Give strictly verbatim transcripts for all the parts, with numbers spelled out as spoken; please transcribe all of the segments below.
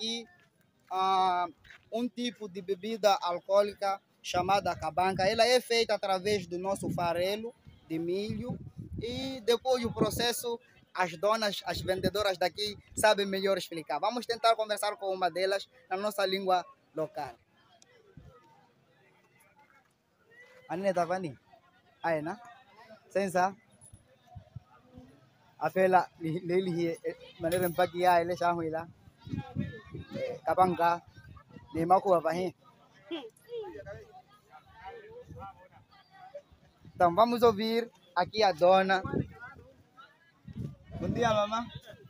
aqui uh, um tipo de bebida alcoólica chamada cabanca. Ela é feita através do nosso farelo de milho e depois o processo as donas, as vendedoras daqui sabem melhor explicar. Vamos tentar conversar com uma delas na nossa língua local. Anine tavani? Ai, na? Sensa? Afela lili maneira mpaki ya ile shahu ila. Cabanca ni makuwa pahi. Então vamos ouvir aqui a dona. Bom dia, mama.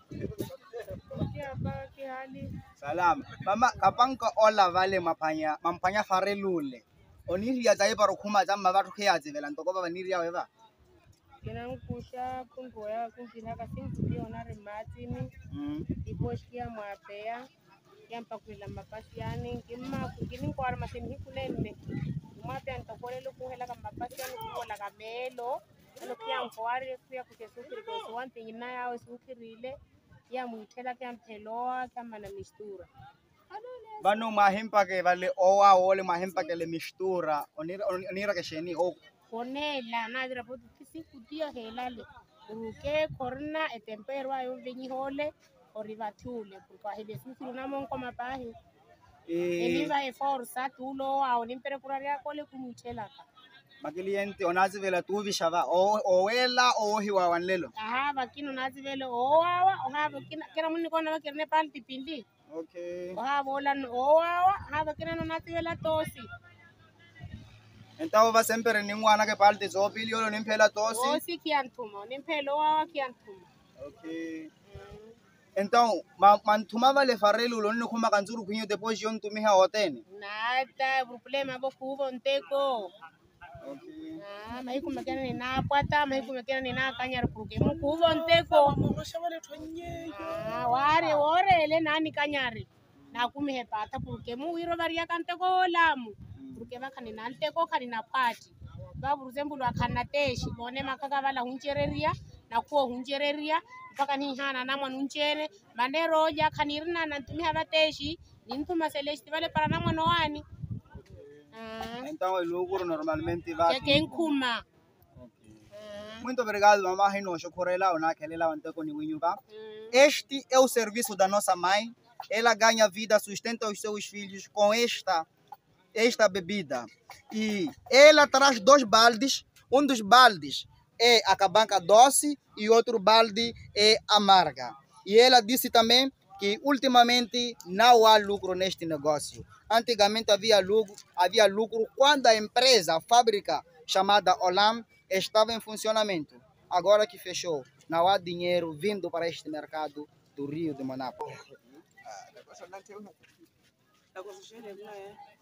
Bom dia, ba, que hali? Salam. Mama, kapanka ola vale mapanya, mampanya farelule. Oniri ya zai para kuma zama vatu kia zivela ntoko baba niri ya weva. Kena nkusha kungoya kunkina kasingu dio na rematini. Depois que a moapea, que a pakwila mapasiani, que ma kukini kwa armatini hikunene. Moapea ntokole lu kuhela kama mapasiani kukola kamelo. Ano kia mkwari kia kukesukiri kwa suwanti ina yao sukirile. Ya muitela kia mpeloa kama na mistura. Bano mahimpa ke vale oa ole mahimpa ke le mistura. Onira onira ke sheni o. Ponela na dira po kisi kutia helale. Uruke korna e tempero ayo veni hole o rivatule porque hele sukiri na monko mapahi. E eliva e forza tulo a olimpere kuraria kole kumuitela ka. Makiliente onazi vela tu vishava o oela o hiwa wanlelo. Aha bakino nazi vele oawa oha bakina kera muni kona bakirne pal tipindi. Okay. Oha bola oawa ha bakina no nazi vela tosi. Então vai sempre ninguna que parte só filho nem pela tosse. Tosi kiantuma, nem pelo oawa kiantuma. Okay. Então, mantuma vale farelo lonno kuma kanzuru kunyo depois de onde tu me haotene. Nada, problema boku bonteko. Okay. Ah, mai kuma kana ni na pata, mai kuma kana ni na kanyar puke. Mu kubo nteko. Ah, ware wore ele nani kanyari. Na kumi he pata puke mu wiro varia kanteko lamu. Puke bakani na nteko kani na pati. Babu ruzembulu akana teshi. Bone makaka bala hunchereria na kuo hunchereria. Mpaka ni hana na mwanunchere. Mande roja kanirina na ntumi hava teshi. Nintuma celeste vale para na mwanoani. Então o lucro normalmente vai. Que quem kuma. Muito obrigado, mamãe. Rino, chocorela, ona kelela, anteko ni winyuba. Este é o serviço da nossa mãe. Ela ganha vida, sustenta os seus filhos com esta esta bebida. E ela traz dois baldes. Um dos baldes é a cabanca doce e outro balde é amarga. E ela disse também que ultimamente não há lucro neste negócio. Antigamente havia lucro, havia lucro quando a empresa, a fábrica chamada Olam, estava em funcionamento. Agora que fechou, não há dinheiro vindo para este mercado do Rio de Monapo.